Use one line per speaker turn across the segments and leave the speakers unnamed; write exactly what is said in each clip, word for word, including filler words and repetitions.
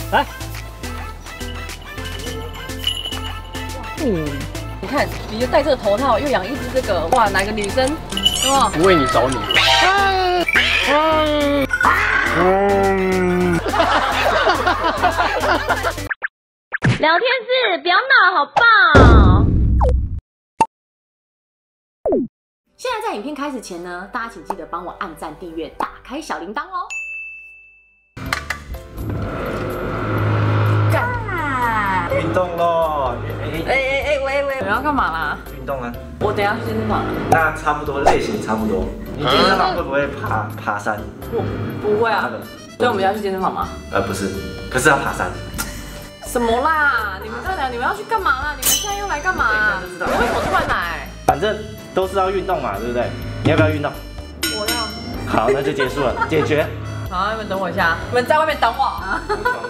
来。
嗯，你看，你就戴这个头套，又养一只这个，哇，哪个女生，是吧？
不为你找你。
聊天室不要闹，好棒！
现在在影片开始前呢，大家请记得帮我按赞、订阅、打开小铃铛哦。干！
运动咯！
哎哎哎，喂喂，你要干嘛啦？
运动啊！
我等一下去健身房。
那差不多类型差不多。你健身房会不会爬爬山？
不不会啊。所以我们要去健身房吗？
呃，不是，可是要爬山。
什么啦？你们在哪？你们要去干嘛啦？你们现在要来干嘛？你们为什么突然来？
反正都是要运动嘛，对不对？你要不要运动？
我要。
好，那就结束了，解决。
好，你们等我一下，你们在外面等我啊。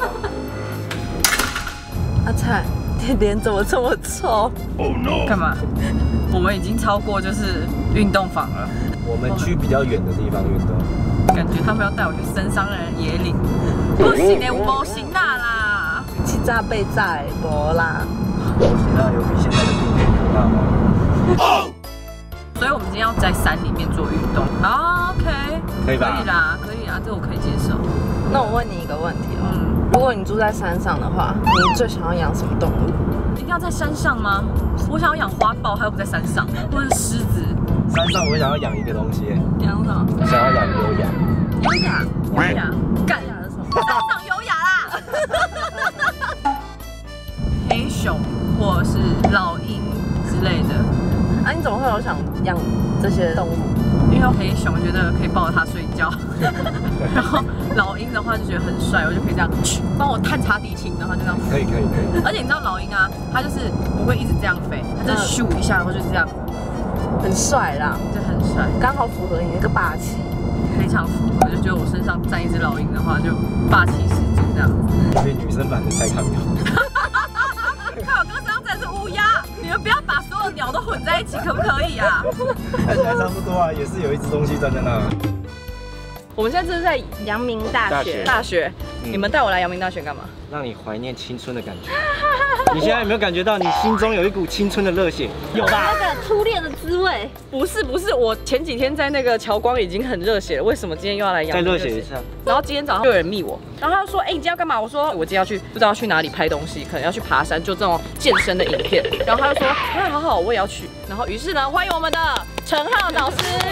阿菜，你脸怎么这么臭 ？Oh no！ 干嘛？我们已经超过就是运动房了。
我们去比较远的地方运动。
感觉他们要带我去深山人野岭，不行的，我不行啦啦，去炸被炸无啦。
现在有比现在的病毒可怕吗？
所以我们今天要在山里面做运动。OK，
可以吧？
可以啦，可以啦，这我可以接受。
那我问你一个问题哦，嗯，如果你住在山上的话，你最想要养什么动物？
一定要在山上吗？我想要养花豹，还有不在山上，或者是狮子。
山上我想要养一个东西，
养什么？
我想要养优雅。
优雅，优雅，干雅是什么？山上优雅啦。黑熊或者是老鹰之类的。
啊，你怎么会有想养这些动物？
因为黑熊觉得可以抱着它睡觉，然后老鹰的话就觉得很帅，我就可以这样帮我探查敌情，然后就这样。
可以可以可以。
而且你知道老鹰啊，它就是不会一直这样飞，它就咻一下，然后就是这样。
很帅啦，
就很帅，
刚好符合你那个霸气，
非常符合。我就觉得我身上站一只老鹰的话，就霸气十足这样子。
所以女生版的蔡康永。
看我哥身上站的是乌鸦，你们不要把所有鸟都混在一起，可不可以啊？
看起来差不多啊，也是有一只东西站在那。
我们现在这是在
阳明大学。
大学，嗯、你们带我来阳明大学干嘛？
让你怀念青春的感觉。你现在有没有感觉到你心中有一股青春的热血？有吧？
那个初恋的滋味。
不是不是，我前几天在那个侨光已经很热血了，为什么今天又要来阳明？
再热血一次。
然后今天早上就有人密我，然后他就说：“哎、欸，你今天要干嘛？”我说：“我今天要去，不知道去哪里拍东西，可能要去爬山，就这种健身的影片。”然后他就说：“啊，好好，我也要去。”然后于是呢，欢迎我们的陈浩老师。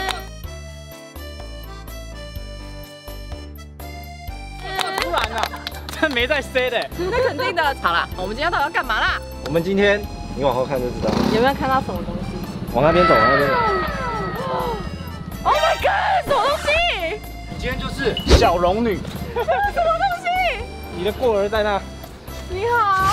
突然啊，这没在 say 的。
那肯定的。好啦，我们今天到底要干嘛啦？
我们今天，你往后看就知道。
有没有看到什么东西？
往那边走，往那边走。
Oh my god！ 什么东西？
你今天就是小龙女。
什么东西？
你的过儿在那。
你好。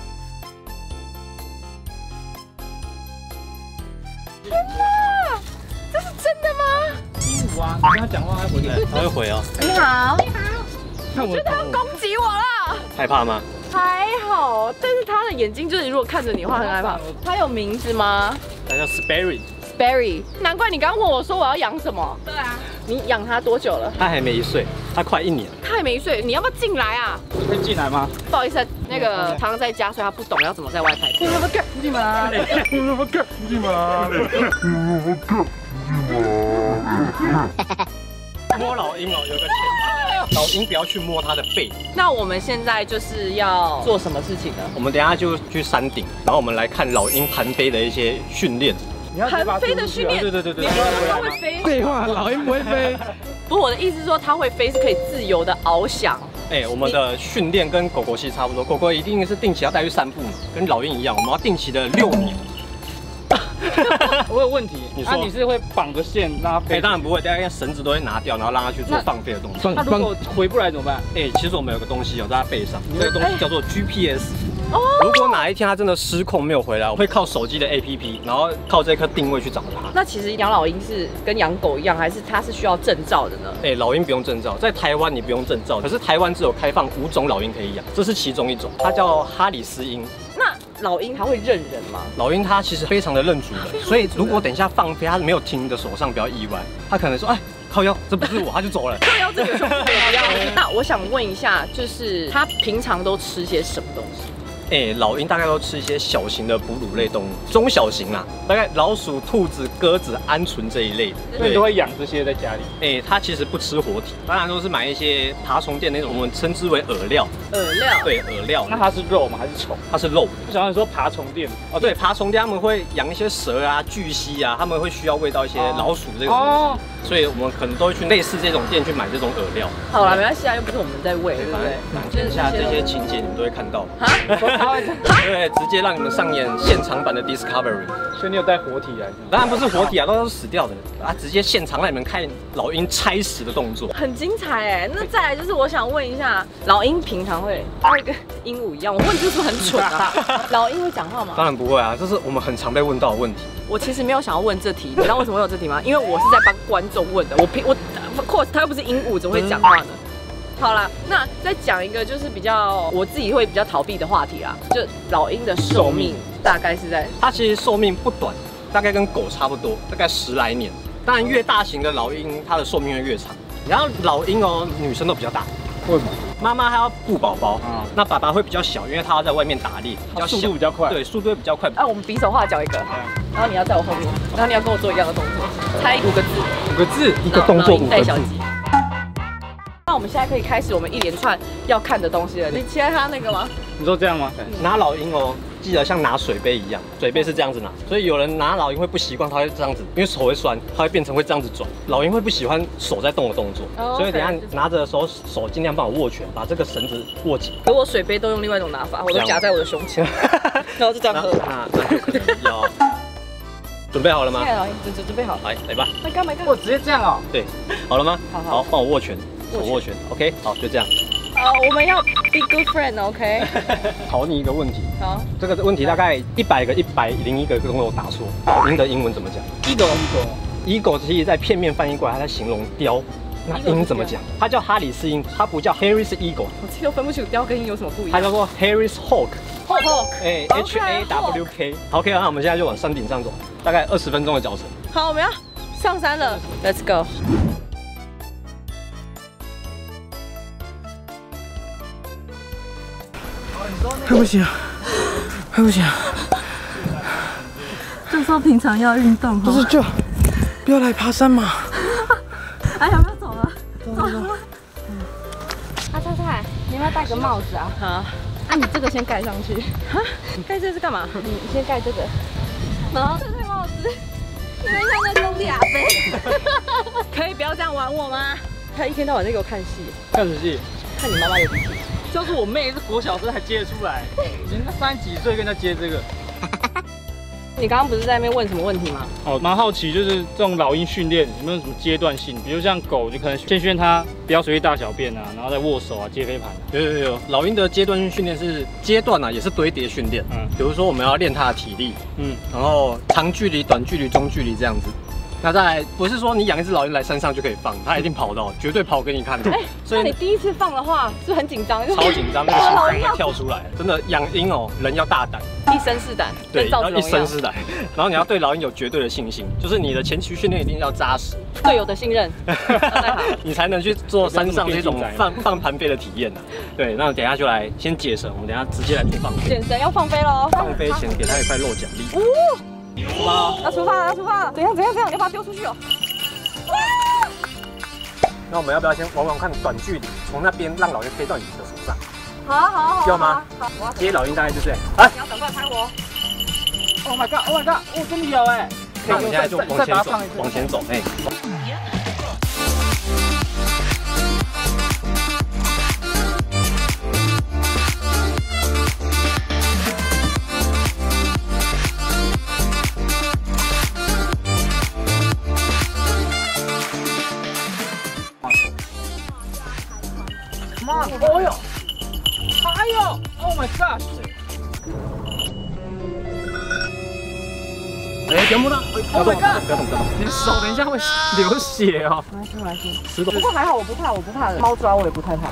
天哪！这是真的吗？
鹦鹉啊，跟他讲话，他回来，他会回哦。
你好。
看我，
我觉得他要攻击我了。
害怕吗？
还好，但是他的眼睛就是如果看着你的话很害怕。他有名字吗？
他叫 Sperry。Sperry，
难怪你刚刚问我说我要养什么。对啊。你养它多久了？
他还没一岁，他快一年。
他还没一岁，你要不要进来啊？
可以进来吗？
不好意思，那个常常在家，所以他不懂要怎么在外拍。我怎么干？你妈的！
我怎么干？你妈的！我怎么干？摸老鹰哦，有个前提，老鹰不要去摸它的背。
那我们现在就是要做什么事情呢？
我们等一下就去山顶，然后我们来看老鹰盘飞的一些训练。
盘飞的训练，
对对对对，
你说它会飞？
废话，老鹰不会飞。
不，我的意思是说它会飞，是可以自由的翱翔。
哎、欸，我们的训练跟狗狗其实差不多，狗狗一定是定期要带去散步嘛，跟老鹰一样，我们要定期的遛鸟。
我有问题，
你说、
啊、你是会绑着线让它飞？
哎、欸，当然不会，大家绳子都会拿掉，然后让它去做放飞的动作。
那如果回不来怎么办？
哎、欸，其实我们有个东西有在它背上，这个东西叫做 G P S。
哦。
如果哪一天它真的失控没有回来，我会靠手机的 A P P， 然后靠这颗定位去找它。
那其实养老鹰是跟养狗一样，还是它是需要证照的呢？
哎、欸，老鹰不用证照，在台湾你不用证照，可是台湾只有开放五种老鹰可以养，这是其中一种，它叫哈里斯鹰。
那老鹰它会认人吗？
老鹰它其实非常的认主人，所以如果等一下放飞，它没有停你的手上，不要意外，它可能说，哎， 靠腰，这不是我，他就走了。
靠腰这个就靠腰。那我想问一下，就是他平常都吃些什么东西？
哎、欸，老鹰大概都吃一些小型的哺乳类动物，中小型啦，大概老鼠、兔子、鸽子、鹌鹑这一类的。
所以你都会养这些在家里？
哎、欸，它其实不吃活体，当然都是买一些爬虫店那种，我们称之为饵料。
饵料？
对，饵料。
那它是肉吗？还是虫？
它是肉。
我想要说爬虫店
哦，对，爬虫店他们会养一些蛇啊、巨蜥啊，他们会需要喂到一些老鼠这种东西，哦、所以我们可能都会去类似这种店去买这种饵料。
好了，没关系啊，又不是我们在喂，对不对？
等一下这些情节你们都会看到。
啊？
对，直接让你们上演现场版的 Discovery。
所以你有带活体来？
当然不是活体啊，都是死掉的啊！直接现场让你们看老鹰拆食的动作，
很精彩哎。那再来就是我想问一下，老鹰平常会会跟鹦鹉一样？我问就是很蠢啊。老鹰会讲话吗？
当然不会啊，这是我们很常被问到的问题。
我其实没有想要问这题，你知道为什么会有这题吗？因为我是在帮观众问的。我平我 of course 他又不是鹦鹉，怎么会讲话呢？好啦，那再讲一个就是比较我自己会比较逃避的话题啦，就老鹰的寿命大概是在，
它其实寿命不短，大概跟狗差不多，大概十来年。当然越大型的老鹰，它的寿命会越长。然后老鹰哦，女生都比较大，
为什么？
妈妈还要顾宝宝，啊、那爸爸会比较小，因为他要在外面打猎，比较
速度比较快，
对，速度会比较快。
啊，我们比手画脚一个，然后你要在我后面，然后你要跟我做一样的动作，猜五个字，
五个字，
一个动作五个字。
那我们现在可以开始我们一连串要看的东西了。你切他那个吗？
你说这样吗？
拿老鹰哦，记得像拿水杯一样，水杯是这样子拿，所以有人拿老鹰会不习惯，他会这样子，因为手会酸，他会变成会这样子转。老鹰会不喜欢手在动的动作， oh, 所以等一下拿着的时候手尽量帮我握拳，把这个绳子握紧。
可我水杯都用另外一种拿法，我都夹在我的胸前，然后就这样喝。
那那就可能要。准备好了吗？
准准准备好，
来来吧。
来干嘛干？
我直接这样哦。
对，好了吗？
好好，
好，帮我握拳，手握拳。OK， 好，就这样。
呃，我们要 be good friend，OK？
考你一个问题。
好。
这个问题大概一百个、一百零一个都有答错。老鹰的英文怎么讲
？Eagle，Eagle。
Eagle 其实在片面翻译过来，它在形容雕。那鹰怎么讲？它叫哈里斯鹰，它不叫 Harris Eagle。
我自己都分不清雕跟鹰有什么不一样。
它叫做 Harris Hawk。
Hawk，
哎 ，H A W K。OK， 那我们现在就往山顶上走，大概二十分钟的脚程。
好，我们要上山了 ，Let's go。
快不行，快不行。
就说平常要运动，
不是就不要来爬山嘛。
哎，有没有走了？走走走。啊，菜菜，你要不要戴个帽子啊？
好。
啊，你这个先盖上去。
哈？盖这是干嘛？
你先盖这个。然后菜菜帽子，你们看那兄弟阿飞。
可以不要这样玩我吗？他一天到晚在给我看戏。
看什么戏？
看你妈妈有鼻涕。
就是我妹是国小生才接得出来，人家三十几岁跟她接这个。
你刚刚不是在那边问什么问题吗？
哦，蛮好奇，就是这种老鹰训练有没有什么阶段性？比如像狗，就可能先训练它不要随地大小便啊，然后再握手啊、接飞盘啊。
有有有，老鹰的阶段性训练是阶段啊，也是堆叠训练。嗯，比如说我们要练它的体力，嗯，然后长距离、短距离、中距离这样子。那再来，不是说你养一只老鹰来山上就可以放，它一定跑到，绝对跑给你看的。
哎，所以你第一次放的话，是不是很紧张？
超紧张，那个心脏会跳出来。真的养鹰哦，人要大胆，
一身是胆，
对，要一身是胆。然后你要对老鹰有绝对的信心，就是你的前期训练一定要扎实，
队友的信任，
你才能去做山上这种放放盘飞的体验呢。对，那等一下就来先解绳，我们等一下直接来做放飞。
解绳要放飞喽！
放飞前给他一块肉奖励。出发
了！要出发了！要出发了！怎样？怎样？怎样？要把它丢出去哦！
那我们要不要先玩玩看短距离，从那边让老鹰飞到你的手上？
好啊，好啊，好。
要吗？
好。
接老鹰大概就这样。啊！
你要赶快拍我
！Oh my god! Oh my god! 哦，真的有哎！
那我们现在就往前走，往前走，哎。
哦呦，哎呦 ，Oh my gosh！
哎，不要摸它
！Oh my god！
不要动，不要动！
你手等一下会流血哦。
没关系，没关系。
石头。
不过还好，我不怕，我不怕的。猫抓我也不太怕。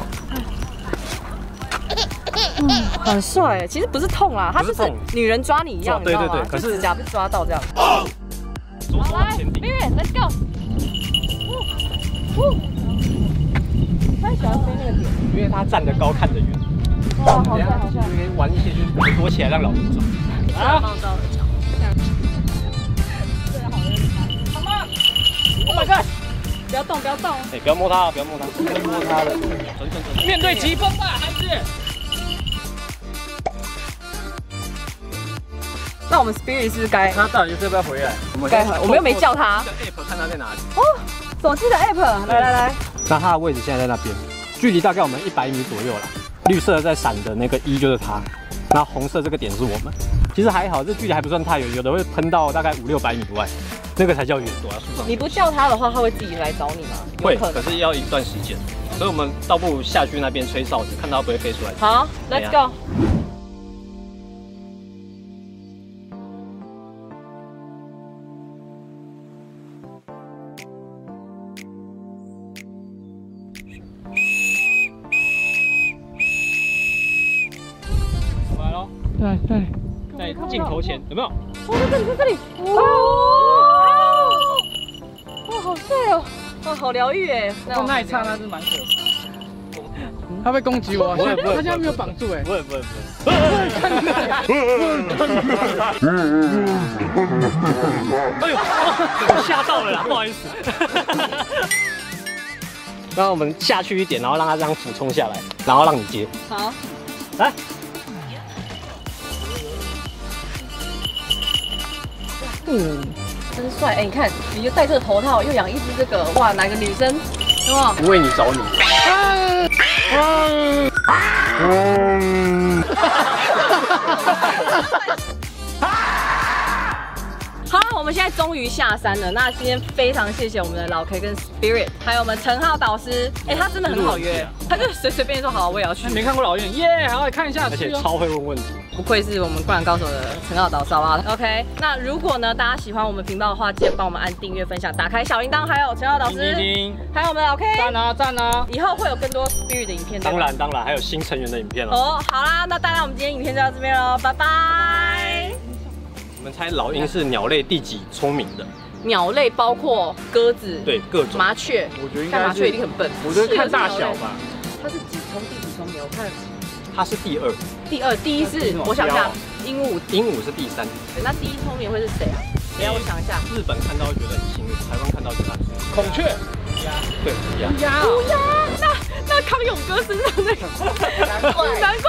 嗯，很帅哎，其实不是痛啦，它就是女人抓你一样，
对对对，可是
指甲被抓到这样。
好，来，
冰雨 ，Let's go！ 他喜欢飞那个点，
因为他站得高看得远。
哇，好帅好帅！
可以玩一些就是躲躲起来让老鹰抓。
啊！冒到了脚，这样好有点难。好吗 ？Oh my god！ 不要动，不要动！
哎，不要摸它，不要摸它，不要摸它了。准准准！
面对疾风吧，孩子。
那我们 Spirit 是该
他到底是要不要回来？
该回来，我们又没叫他。
这个 app 看他在哪里？
哦，手机的 app， 来来来。
那它的位置现在在那边，距离大概我们一百米左右啦。绿色在闪的那个一就是它，那红色这个点是我们。其实还好，这距离还不算太远，有的会喷到大概五六百米以外，那个才叫远，躲在树上。
你不叫它的话，它会自己来找你吗？
会，可是要一段时间，所以我们倒不如下去那边吹哨子，看它会不会飞出来。
好 ，Let's go。
来喽，对对，在镜头前有没有？
哦，在这里，在这里。哦，哇，好帅哦！哇，好疗愈哎。
那那一刹那是蛮可怕的。他会攻击我，
不会不会，
他现在没有绑住哎。
不会不会不会。哎呦，我吓到了啦，不好意思。然后我们下去一点，然后让它这样俯冲下来，然后让你接。
好，
来。
嗯，真帅哎！你看，你就戴这个头套，又养一只这个，哇，哪个女生，有没有？
不为你找你。
好，我们现在终于下山了。那今天非常谢谢我们的老 K 跟 Spirit， 还有我们陈浩导师。哎、欸，他真的很好约，他就随随便便说好，我也要去。
没看过老鹰，耶，好来看一下，
而且超会问问题。
不愧是我们灌篮高手的陈浩导师，好不好 ？OK， 那如果呢大家喜欢我们频道的话，记得帮我们按订阅、分享、打开小铃铛，还有陈浩导师，还有我们的老 K，
赞啊赞啊！
以后会有更多 Spirit 的影片，
当然当然，还有新成员的影片哦。
哦，好啦，那当然我们今天影片就到这边喽，拜拜。
我们猜老鹰是鸟类第几聪明的？
鸟类包括鸽子，
对，各种。
麻雀，
我觉得应该
但麻雀一定很笨。
我觉得看大小吧。
它是几聪第几聪明？我看
它是第二。
第二，第一是我想想，鹦鹉，
鹦鹉是第三。
对，那第一聪明会是谁啊？等下我想一下。
日本看到会觉得很幸运，台湾看到觉得很幸运。
孔雀。
对，乌鸦。
乌鸦。那那康永哥身上那个，难怪难